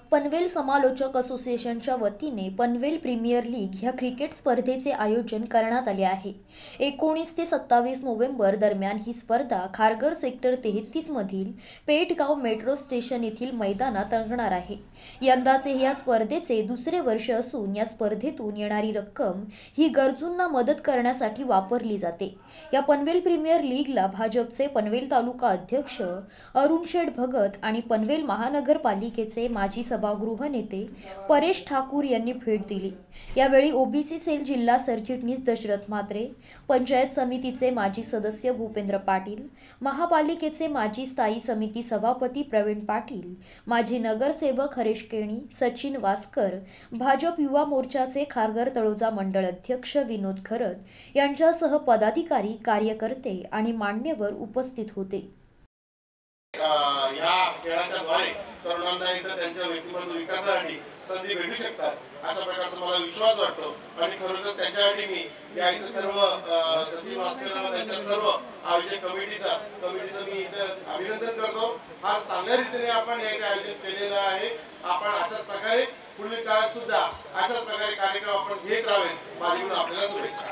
पनवेल समालोचक असोसिएशनच्या वतीने पनवेल प्रीमियर लीग ह्या क्रिकेट स्पर्धेचे आयोजन करण्यात आले आहे। 19 ते 27 नोव्हेंबर दरम्यान ही स्पर्धा खारघर सेक्टर 33 मधील पेठगाव मेट्रो स्टेशन येथील मैदानात रंगणार आहे। यंदाचे या स्पर्धेचे दुसरे वर्ष असून या स्पर्धेतून येणारी रक्कम ही गरजूंना मदत करण्यासाठी वापरली जाते। या पनवेल प्रीमियर लीगला भाजपचे पनवेल तालुका अध्यक्ष अरुण शेठ भगत आणि पनवेल महानगरपालिकेचे माजी सभागृह नेते परेश ठाकूर यांनी भेट दिली। यावेळी ओबीसी सेल जिल्हा सरचिटणीस दशरथ म्हात्रे, पंचायत समितीचे माजी सदस्य भूपेंद्र पाटील, महापालिकेचे माजी स्थायी समिती सभापती प्रवीण पाटील, माजी नगरसेवक हरेश केणी, सचिन वास्कर, भाजप युवा मोर्चाचे खारघर तळोजा मंडळ अध्यक्ष विनोद खरत यांच्यासह पदाधिकारी, कार्यकर्ते आणि मान्यवर उपस्थित होते। या खेळाच्या द्वारे तरुणांना इथं त्यांच्या व्यक्तिमत्व विकासासाठी संधी भेटू शकतात अशा प्रकारचा मला विश्वास वाटतो। आणि खरोखर त्याच्यासाठी मी या इथं सर्व सचिव वास्कर व त्यांच्या सर्व आयोजक कमिटीचं मी इथं अभिनंदन करतो। फार चांगल्या रीतीने आपण हे आयोजन केलेलं आहे। आपण अशाच प्रकारे पुढील काळात सुद्धा अशाच प्रकारे कार्यक्रम आपण घेत राहावेत। माझ्याकडून आपल्याला शुभेच्छा।